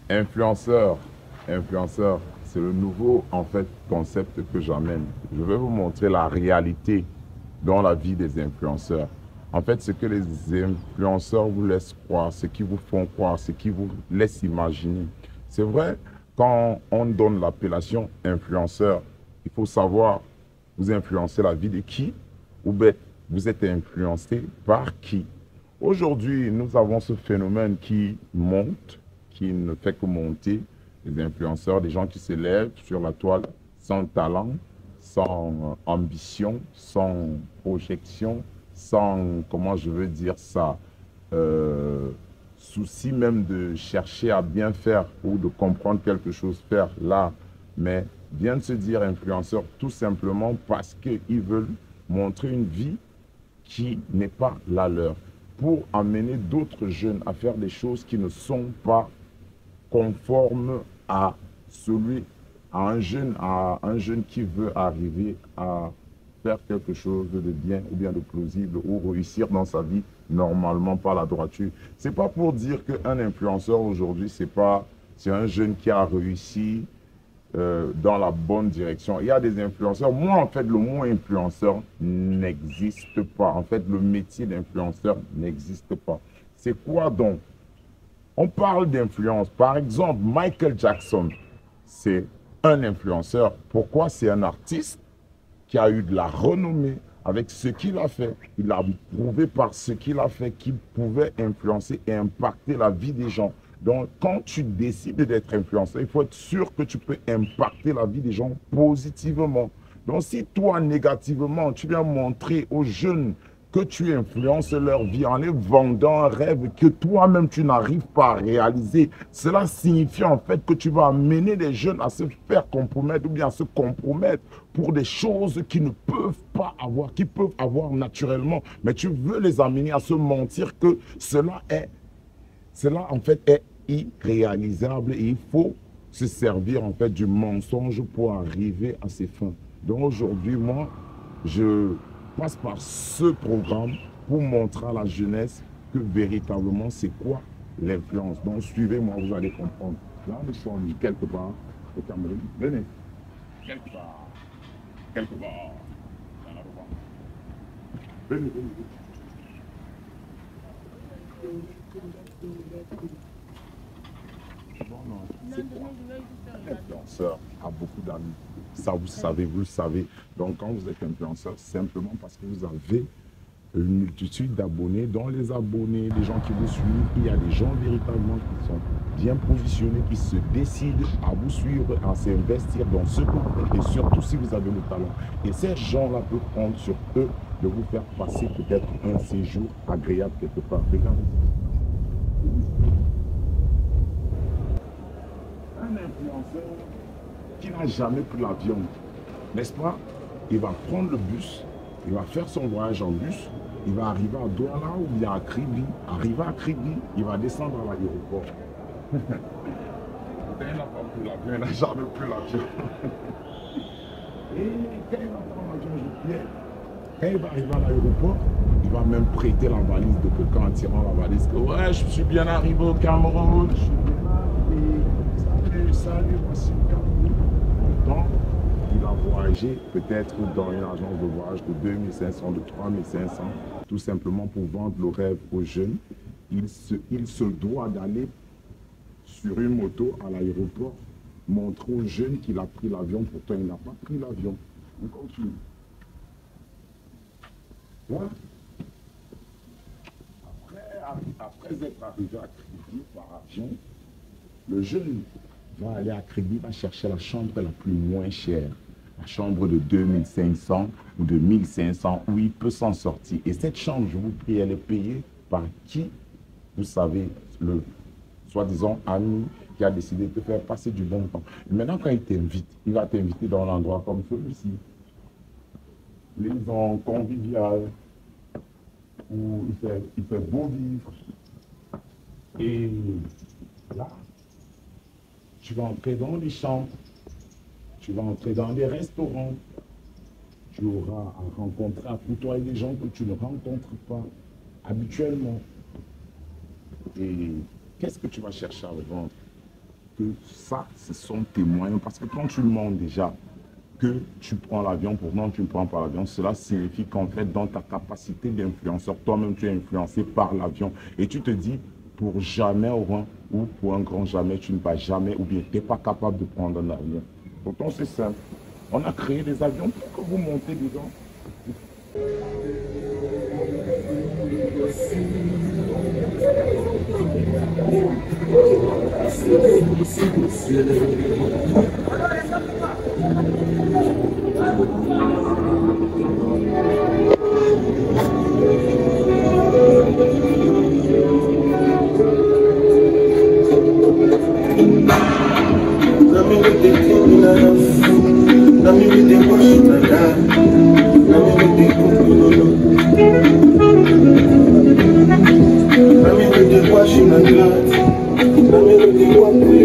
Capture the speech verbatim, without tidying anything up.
Influenceur, influenceur, c'est le nouveau en fait concept que j'amène. Je vais vous montrer la réalité dans la vie des influenceurs. En fait, ce que les influenceurs vous laissent croire, ce qu'ils vous font croire, ce qu'ils vous laissent imaginer. C'est vrai, quand on donne l'appellation influenceur, il faut savoir vous influencer la vie de qui ou bien vous êtes influencé par qui. Aujourd'hui, nous avons ce phénomène qui monte, qui ne fait que monter, les influenceurs, des gens qui se lèvent sur la toile sans talent, sans euh, ambition, sans projection, sans, comment je veux dire ça, euh, souci même de chercher à bien faire ou de comprendre quelque chose, faire là, mais viennent se dire influenceurs tout simplement parce qu'ils veulent montrer une vie qui n'est pas la leur, pour amener d'autres jeunes à faire des choses qui ne sont pas conformes à celui, à un jeune, à un jeune qui veut arriver à faire quelque chose de bien ou bien de plausible ou réussir dans sa vie normalement par la droiture. C'est pas pour dire qu'un influenceur aujourd'hui, c'est pas, c'est un jeune qui a réussi euh, dans la bonne direction. Il y a des influenceurs. Moi, en fait, le mot influenceur n'existe pas. En fait, le métier d'influenceur n'existe pas. C'est quoi donc? On parle d'influence. Par exemple, Michael Jackson, c'est un influenceur. Pourquoi? C'est un artiste qui a eu de la renommée avec ce qu'il a fait. Il a prouvé par ce qu'il a fait qu'il pouvait influencer et impacter la vie des gens. Donc, quand tu décides d'être influenceur, il faut être sûr que tu peux impacter la vie des gens positivement. Donc, si toi, négativement, tu viens montrer aux jeunes que tu influences leur vie en les vendant un rêve que toi-même tu n'arrives pas à réaliser, cela signifie en fait que tu vas amener les jeunes à se faire compromettre ou bien à se compromettre pour des choses qu'ils ne peuvent pas avoir, qu'ils peuvent avoir naturellement. Mais tu veux les amener à se mentir que cela est, cela en fait est irréalisable et il faut se servir en fait du mensonge pour arriver à ses fins. Donc aujourd'hui, moi, je passe par ce programme pour montrer à la jeunesse que véritablement c'est quoi l'influence. Donc suivez-moi, vous allez comprendre. Là, nous sommes quelque part au Cameroun. Venez. Quelque part. Quelque part. Dans la rue. Venez, venez. Bon, non, c'est quoi? Influenceur a beaucoup d'amis. Ça, vous savez, vous le savez. Donc, quand vous êtes influenceur, c'est simplement parce que vous avez une multitude d'abonnés. Dans les abonnés, les gens qui vous suivent, il y a des gens véritablement qui sont bien positionnés, qui se décident à vous suivre, à s'investir dans ce que vous faites, et surtout si vous avez le talent. Et ces gens-là peuvent prendre sur eux de vous faire passer peut-être un séjour agréable quelque part. Regardez. Un influenceur qui n'a jamais pris l'avion, n'est-ce pas? Il va prendre le bus, il va faire son voyage en bus, il va arriver à Douala ou bien à Kribi. Arrivé à Kribi, il va descendre à l'aéroport. Il n'a pas pris l'avion, il n'a jamais pris l'avion. Et quand il va prendre l'avion, je dis, quand il va arriver à l'aéroport, il va même prêter la valise de quelqu'un en tirant la valise. Que, ouais, je suis bien arrivé au Cameroun, je suis bien arrivé. Salut, salut, voici le Cameroun. Donc, il a voyagé peut-être dans une agence de voyage de deux mille cinq cents, de trois mille cinq cents, tout simplement pour vendre le rêve aux jeunes. Il se, il se doit d'aller sur une moto à l'aéroport, montrer aux jeunes qu'il a pris l'avion, pourtant il n'a pas pris l'avion. On continue. Voilà. Après, après être arrivé à Kribi par avion, le jeune va aller à Kribi, va chercher la chambre la plus moins chère. La chambre de deux mille cinq cents ou de mille cinq cents où il peut s'en sortir. Et cette chambre, je vous prie, elle est payée par qui? Vous savez, le soi-disant ami qui a décidé de te faire passer du bon temps. Et maintenant, quand il t'invite, il va t'inviter dans un endroit comme celui-ci. Maison conviviale, où il fait, il fait beau vivre. Et là, tu vas entrer dans les chambres, tu vas entrer dans les restaurants, tu auras à rencontrer, à côtoyer des gens que tu ne rencontres pas habituellement. Et qu'est-ce que tu vas chercher à vendre? que ça, ce sont tes moyens. Parce que quand tu montres déjà que tu prends l'avion, pourtant tu ne prends pas l'avion, cela signifie qu'en fait, dans ta capacité d'influenceur, toi-même, tu es influencé par l'avion. Et tu te dis, pour jamais au moins, ou pour un grand jamais, tu ne vas jamais, ou bien tu n'es pas capable de prendre un avion. Pourtant, c'est simple. On a créé des avions pour que vous montez dedans. Washing my blood, I'm in the